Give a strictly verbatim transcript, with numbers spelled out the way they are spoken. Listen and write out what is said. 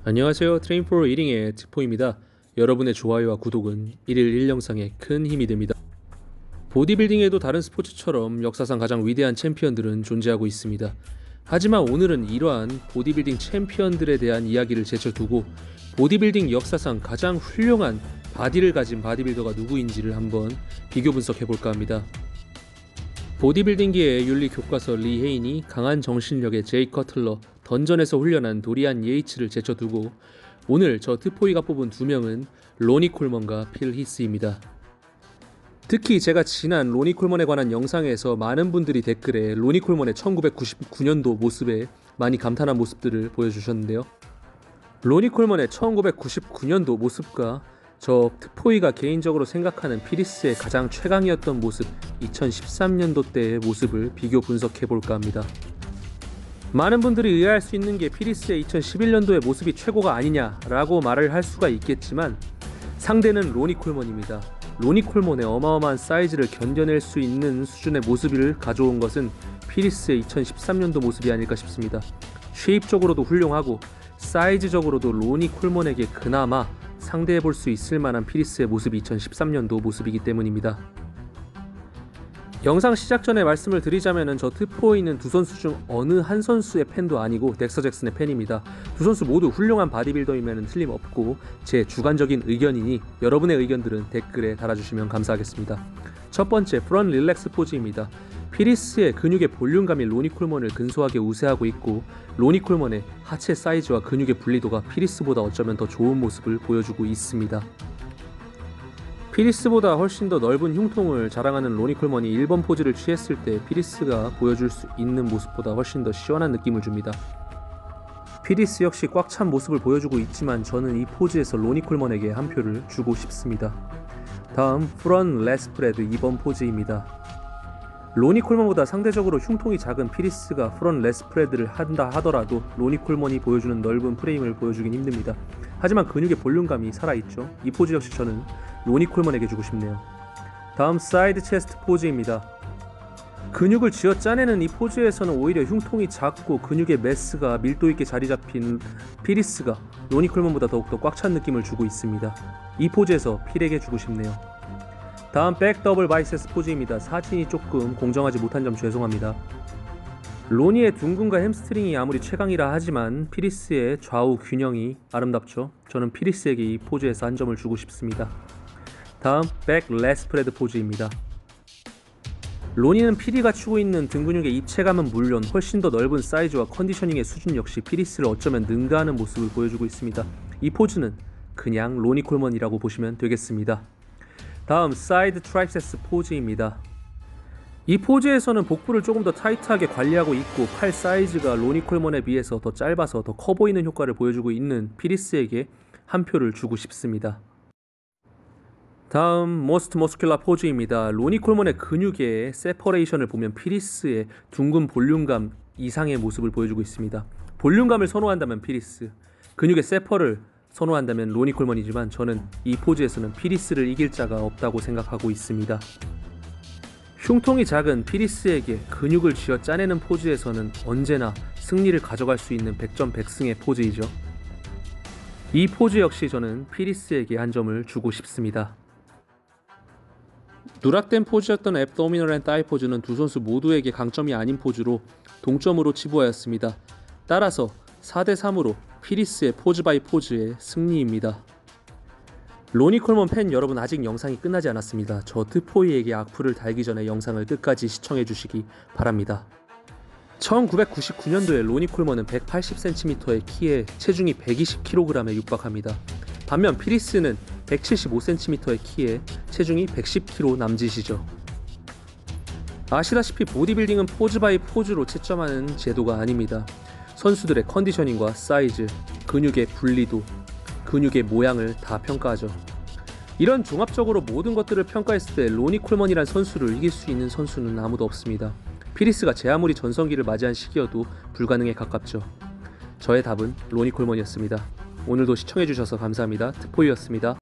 안녕하세요. 트레인포 리딩의 트포입니다. 여러분의 좋아요와 구독은 일일 일 영상에 큰 힘이 됩니다. 보디빌딩에도 다른 스포츠처럼 역사상 가장 위대한 챔피언들은 존재하고 있습니다. 하지만 오늘은 이러한 보디빌딩 챔피언들에 대한 이야기를 제쳐두고 보디빌딩 역사상 가장 훌륭한 바디를 가진 바디빌더가 누구인지를 한번 비교 분석해볼까 합니다. 보디빌딩계의 윤리 교과서 리 헤인이, 강한 정신력의 제이 커틀러, 던전에서 훈련한 도리안 예이츠를 제쳐두고 오늘 저 트포이가 뽑은 두 명은 로니 콜먼과 필 히스입니다. 특히 제가 지난 로니 콜먼에 관한 영상에서 많은 분들이 댓글에 로니 콜먼의 천구백구십구 년도 모습에 많이 감탄한 모습들을 보여주셨는데요. 로니 콜먼의 천구백구십구 년도 모습과 저 트포이가 개인적으로 생각하는 피리스의 가장 최강이었던 모습 이천십삼 년도 때의 모습을 비교 분석해볼까 합니다. 많은 분들이 의아할 수 있는 게 피리스의 이천십일 년도의 모습이 최고가 아니냐라고 말을 할 수가 있겠지만 상대는 로니 콜먼입니다. 로니 콜먼의 어마어마한 사이즈를 견뎌낼 수 있는 수준의 모습을 가져온 것은 피리스의 이천십삼 년도 모습이 아닐까 싶습니다. 쉐입적으로도 훌륭하고 사이즈적으로도 로니 콜먼에게 그나마 상대해볼 수 있을 만한 피리스의 모습이 이천십삼 년도 모습이기 때문입니다. 영상 시작 전에 말씀을 드리자면 저 트포이는 두 선수 중 어느 한 선수의 팬도 아니고 덱서 잭슨의 팬입니다. 두 선수 모두 훌륭한 바디빌더이면 틀림없고 제 주관적인 의견이니 여러분의 의견들은 댓글에 달아주시면 감사하겠습니다. 첫 번째, 프런 릴렉스 포즈입니다. 피리스의 근육의 볼륨감이 로니 콜먼을 근소하게 우세하고 있고 로니 콜먼의 하체 사이즈와 근육의 분리도가 피리스보다 어쩌면 더 좋은 모습을 보여주고 있습니다. 피리스보다 훨씬 더 넓은 흉통을 자랑하는 로니 콜먼이 일 번 포즈를 취했을 때 피리스가 보여줄 수 있는 모습보다 훨씬 더 시원한 느낌을 줍니다. 피리스 역시 꽉 찬 모습을 보여주고 있지만 저는 이 포즈에서 로니 콜먼에게 한 표를 주고 싶습니다. 다음, 프런 레스프레드 이 번 포즈입니다. 로니 콜먼보다 상대적으로 흉통이 작은 피리스가 프런 레스프레드를 한다 하더라도 로니 콜먼이 보여주는 넓은 프레임을 보여주긴 힘듭니다. 하지만 근육의 볼륨감이 살아있죠. 이 포즈 역시 저는 로니 콜먼에게 주고 싶네요. 다음, 사이드 체스트 포즈입니다. 근육을 쥐어 짜내는 이 포즈에서는 오히려 흉통이 작고 근육의 매스가 밀도 있게 자리 잡힌 피리스가 로니 콜먼보다 더욱더 꽉 찬 느낌을 주고 있습니다. 이 포즈에서 필에게 주고 싶네요. 다음, 백 더블 바이세스 포즈입니다. 사진이 조금 공정하지 못한 점 죄송합니다. 로니의 둥근과 햄스트링이 아무리 최강이라 하지만 피리스의 좌우 균형이 아름답죠. 저는 피리스에게 이 포즈에서 한 점을 주고 싶습니다. 다음, 백 레스프레드 포즈입니다. 로니는 피리가 추고 있는 등 근육의 입체감은 물론 훨씬 더 넓은 사이즈와 컨디셔닝의 수준 역시 피리스를 어쩌면 능가하는 모습을 보여주고 있습니다. 이 포즈는 그냥 로니 콜먼이라고 보시면 되겠습니다. 다음, 사이드 트라이세스 포즈입니다. 이 포즈에서는 복부를 조금 더 타이트하게 관리하고 있고 팔 사이즈가 로니 콜먼에 비해서 더 짧아서 더 커 보이는 효과를 보여주고 있는 피리스에게 한 표를 주고 싶습니다. 다음, 모스트 머스큘라 포즈입니다. 로니 콜먼의 근육의 세퍼레이션을 보면 피리스의 둥근 볼륨감 이상의 모습을 보여주고 있습니다. 볼륨감을 선호한다면 피리스, 근육의 세퍼를 선호한다면 로니 콜먼이지만 저는 이 포즈에서는 피리스를 이길 자가 없다고 생각하고 있습니다. 흉통이 작은 피리스에게 근육을 쥐어 짜내는 포즈에서는 언제나 승리를 가져갈 수 있는 백전백승의 포즈이죠. 이 포즈 역시 저는 피리스에게 한 점을 주고 싶습니다. 누락된 포즈였던 앱도미널 앤 타이 포즈는 두 선수 모두에게 강점이 아닌 포즈로 동점으로 치부하였습니다. 따라서 사 대 삼으로 피리스의 포즈 바이 포즈의 승리입니다. 로니 콜먼 팬 여러분, 아직 영상이 끝나지 않았습니다. 저 트포이에게 악플을 달기 전에 영상을 끝까지 시청해 주시기 바랍니다. 천구백구십구 년도에 로니 콜먼은 백팔십 센티미터의 키에 체중이 백이십 킬로그램에 육박합니다. 반면 피리스는 백칠십오 센티미터의 키에 체중이 백십 킬로그램 남짓이죠. 아시다시피 보디빌딩은 포즈 바이 포즈로 채점하는 제도가 아닙니다. 선수들의 컨디셔닝과 사이즈, 근육의 분리도, 근육의 모양을 다 평가하죠. 이런 종합적으로 모든 것들을 평가했을 때 로니 콜먼이란 선수를 이길 수 있는 선수는 아무도 없습니다. 피리스가 제 아무리 전성기를 맞이한 시기여도 불가능에 가깝죠. 저의 답은 로니 콜먼이었습니다. 오늘도 시청해주셔서 감사합니다. 트포이였습니다.